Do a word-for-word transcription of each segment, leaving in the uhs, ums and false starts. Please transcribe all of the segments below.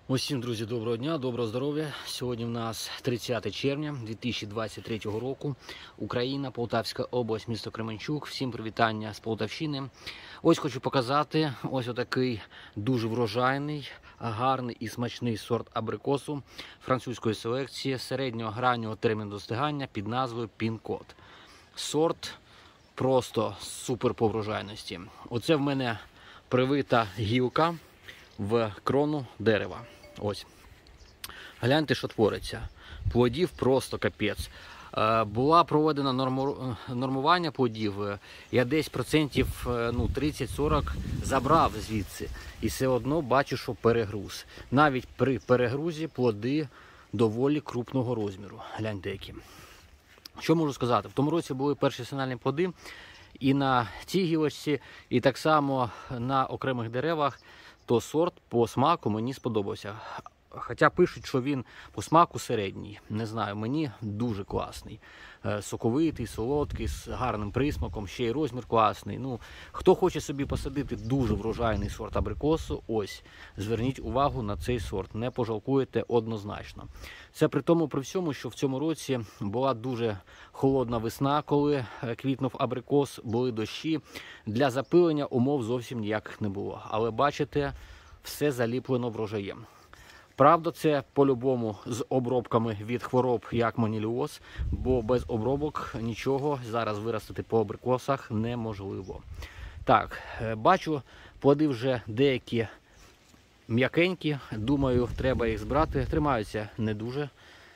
Усім, друзі, доброго дня, доброго здоров'я. Сьогодні в нас тридцяте червня дві тисячі двадцять третього року. Україна, Полтавська область, місто Кременчук. Всім привітання з Полтавщини. Ось хочу показати ось отакий дуже врожайний, гарний і смачний сорт абрикосу французької селекції середнього раннього терміну достигання під назвою Пін-код. Сорт просто супер по врожайності. Оце в мене привита гілка в крону дерева. Ось. Гляньте, що твориться. Плодів просто капець. Е, була проведена норму, нормування плодів. Я десь процентів ну, тридцять-сорок забрав звідси. І все одно бачу, що перегруз. Навіть при перегрузі плоди доволі крупного розміру. Гляньте які. Що можу сказати? В тому році були перші сигнальні плоди. І на цій гілочці, і так само на окремих деревах. То сорт по смаку мені сподобався. Хоча пишуть, що він по смаку середній. Не знаю, мені дуже класний. Соковитий, солодкий, з гарним присмаком, ще й розмір класний. Ну, хто хоче собі посадити дуже врожайний сорт абрикосу, ось, зверніть увагу на цей сорт. Не пожалкуєте однозначно. Це при тому, при всьому, що в цьому році була дуже холодна весна, коли квітнув абрикос, були дощі. Для запилення умов зовсім ніяких не було. Але бачите, все заліплено врожаєм. Правда, це по-любому з обробками від хвороб, як маніліоз, бо без обробок нічого зараз виростити по абрикосах неможливо. Так, бачу, плоди вже деякі м'якенькі, думаю, треба їх збирати. Тримаються не дуже.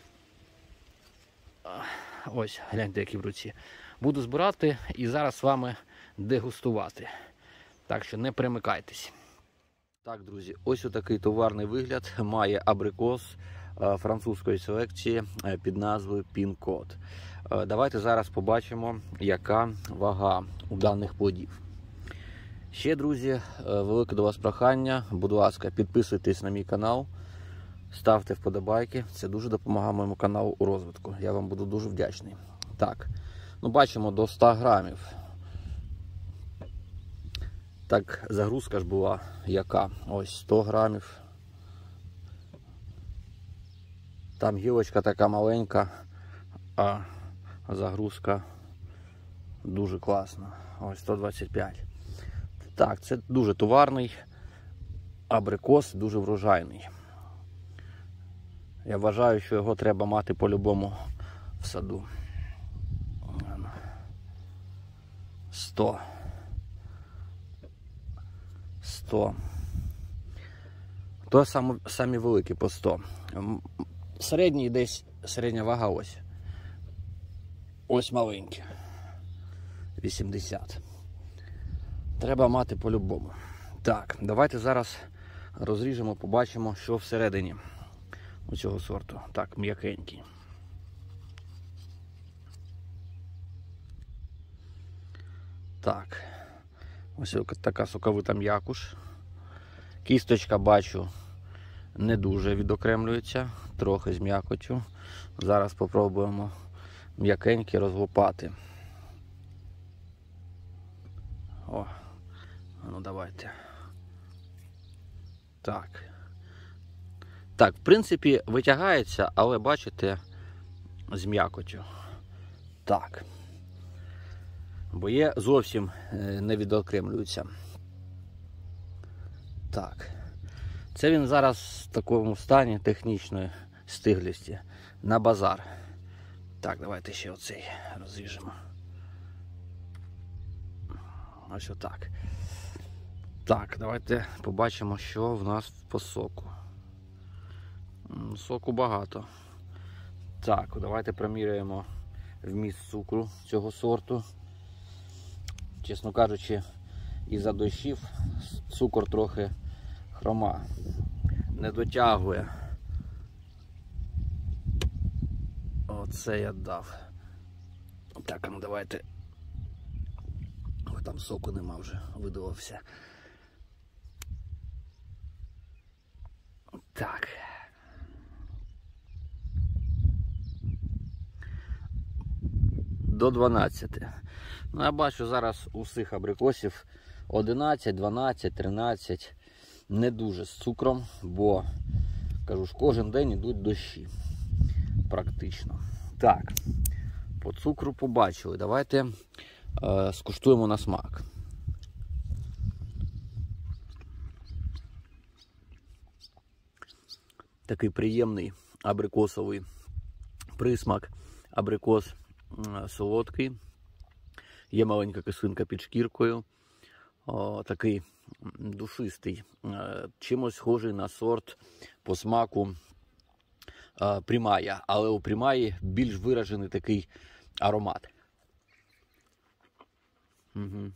Ось, гляньте, які в руці. Буду збирати і зараз з вами дегустувати. Так що не перемикайтесь. Так, друзі, ось отакий товарний вигляд має абрикос французької селекції під назвою Пін-код. Давайте зараз побачимо, яка вага у даних плодів. Ще, друзі, велике до вас прохання, будь ласка, підписуйтесь на мій канал, ставте вподобайки, це дуже допомагає моєму каналу у розвитку, я вам буду дуже вдячний. Так, ну бачимо до ста грамів. Так, загрузка ж була яка? Ось сто грамів. Там гілочка така маленька, а загрузка дуже класна. Ось сто двадцять п'ять. Так, це дуже товарний абрикос, дуже врожайний. Я вважаю, що його треба мати по-любому в саду. сто. сто. То самі, самі великі по сто. Середній десь, середня вага ось. Ось маленькі. вісімдесят. Треба мати по-любому. Так, давайте зараз розріжемо, побачимо, що всередині у цього сорту. Так, м'якенький. Так. Ось така соковита м'якуш. Кісточка, бачу, не дуже відокремлюється, трохи з м'якотю. Зараз спробуємо м'якенькі розлопати. О, ну давайте. Так. Так, в принципі, витягається, але бачите, з м'якотю. Так. Бо є зовсім не відокремлюється. Так. Це він зараз в такому стані технічної стиглості на базар. Так, давайте ще оцей розріжемо. Ось отак. Так, давайте побачимо, що в нас по соку. Соку багато. Так, давайте проміряємо вміст цукру цього сорту. Чесно кажучи, із-за дощів цукор трохи хрома, не дотягує. Оце я дав. Так, ну давайте. О, там соку нема вже, видавався. Так. До дванадцяти. Ну, я бачу зараз усіх абрикосів одинадцять, дванадцять, тринадцять. Не дуже з цукром, бо Кажу ж, кожен день йдуть дощі. Практично. Так, по цукру побачили. Давайте е, скуштуємо на смак. Такий приємний абрикосовий присмак. Абрикос е, солодкий. Є маленька кислинка під шкіркою. О, такий душистий. Е, чимось схожий на сорт по смаку е, Прімая. Але у Прімаї більш виражений такий аромат. Угу.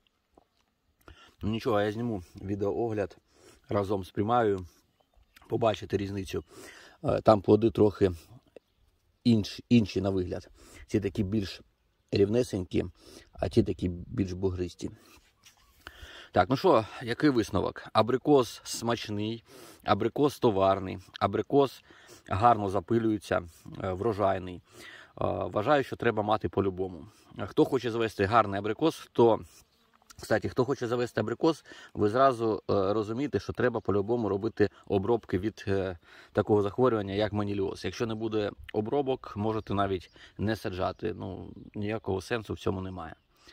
Ну нічого, я зніму відеоогляд разом з Прімаєю. Побачите різницю. Там плоди трохи інш, інші на вигляд. Ці такі більш рівнесенькі, а ті такі більш бугристі. Так, ну що, який висновок? Абрикос смачний, абрикос товарний, абрикос гарно запилюється, врожайний. Вважаю, що треба мати по-любому. Хто хоче завести гарний абрикос, то... Кстати, хто хоче завести абрикос, ви зразу е, розумієте, що треба по-любому робити обробки від е, такого захворювання, як маніліоз. Якщо не буде обробок, можете навіть не саджати. Ну, ніякого сенсу в цьому немає.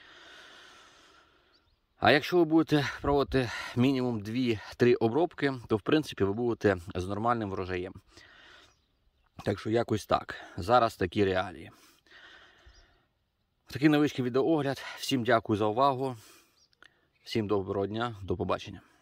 А якщо ви будете проводити мінімум дві-три обробки, то в принципі ви будете з нормальним врожаєм. Так що якось так. Зараз такі реалії. Такий невеличкий відеоогляд. Всім дякую за увагу. Всім доброго дня, до побачення.